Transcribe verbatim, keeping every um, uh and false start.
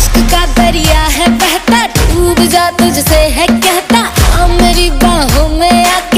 इश्क का दरिया है बहता, डूब जा तुझसे है कहता, आ मेरी बाहों में आ